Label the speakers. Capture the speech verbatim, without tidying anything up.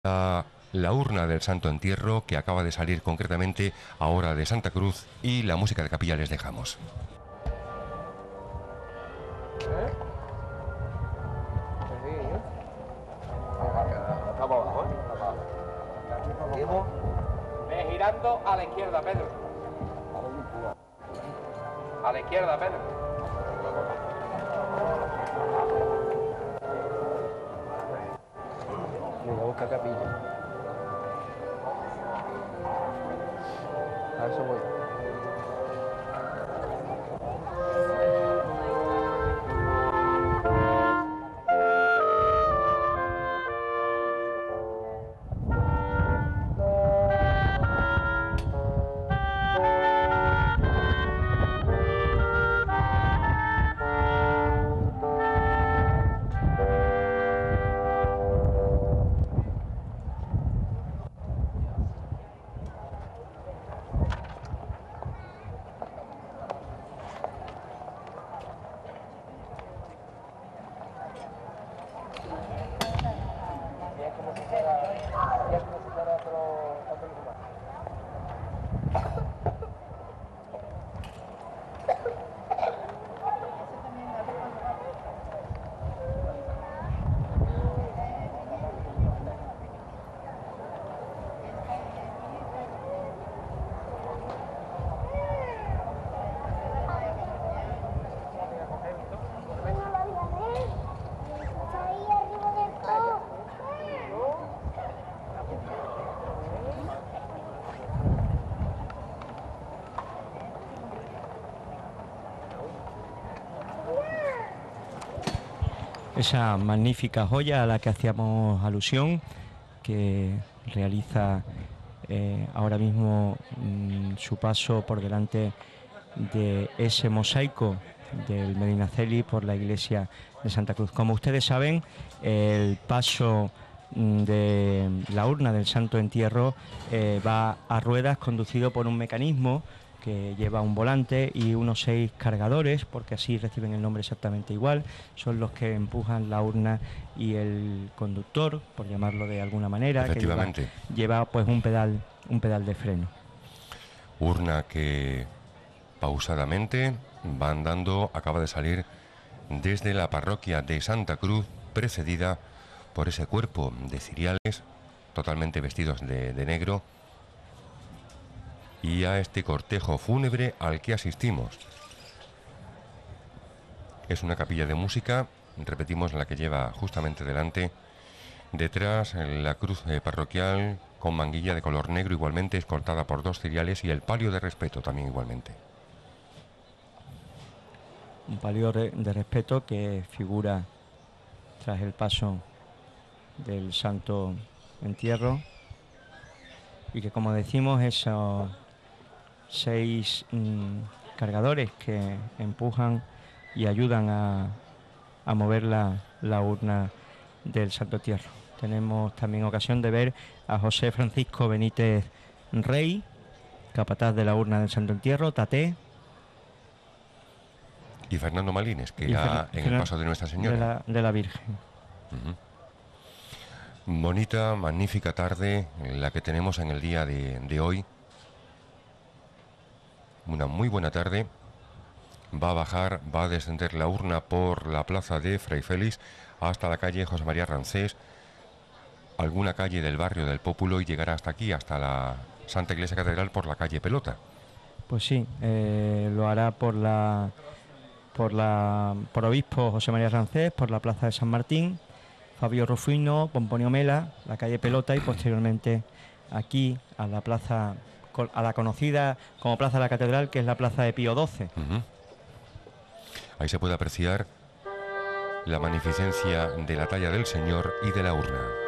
Speaker 1: La, la urna del Santo Entierro, que acaba de salir concretamente ahora de Santa Cruz, y la música de capilla les dejamos.
Speaker 2: Ve girando a la izquierda, Pedro. A la izquierda, Pedro.
Speaker 3: Voy a buscar capilla. A eso voy.
Speaker 4: Esa magnífica joya a la que hacíamos alusión, que realiza eh, ahora mismo mmm, su paso por delante de ese mosaico del Medinaceli por la iglesia de Santa Cruz. Como ustedes saben, el paso de la urna del Santo Entierro eh, va a ruedas, conducido por un mecanismo que lleva un volante y unos seis cargadores, porque así reciben el nombre exactamente igual. Son los que empujan la urna, y el conductor, por llamarlo de alguna manera,
Speaker 1: Efectivamente,
Speaker 4: que lleva, lleva pues un pedal, un pedal de freno.
Speaker 1: Urna que pausadamente va andando, acaba de salir desde la parroquia de Santa Cruz, precedida por ese cuerpo de ciriales totalmente vestidos de, de negro, y a este cortejo fúnebre al que asistimos. Es una capilla de música, repetimos, la que lleva justamente delante. Detrás la cruz parroquial con manguilla de color negro, igualmente escoltada por dos ciriales, y el palio de respeto también igualmente.
Speaker 4: Un palio de respeto que figura tras el paso del Santo Entierro, y que, como decimos, esos seis mmm, cargadores que empujan y ayudan a, a mover la, la urna del Santo Entierro. Tenemos también ocasión de ver a José Francisco Benítez Rey, capataz de la urna del Santo Entierro, Taté,
Speaker 1: y Fernando Malines, que irá en el paso de Nuestra Señora
Speaker 4: de la, de la Virgen.
Speaker 1: Uh-huh. Bonita, magnífica tarde la que tenemos en el día de, de hoy. Una muy buena tarde. Va a bajar, va a descender la urna por la plaza de Fray Félix hasta la calle José María Rancés, alguna calle del barrio del Pópulo, y llegará hasta aquí, hasta la Santa Iglesia Catedral por la calle Pelota.
Speaker 4: Pues sí, eh, lo hará por la por la por Obispo José María Rancés, por la plaza de San Martín, Fabio Rufino, Pomponio Mela, la calle Pelota, y posteriormente aquí a la plaza, a la conocida como Plaza de la Catedral, que es la plaza de Pío doce.
Speaker 1: Uh-huh. Ahí se puede apreciar la magnificencia de la talla del Señor y de la urna.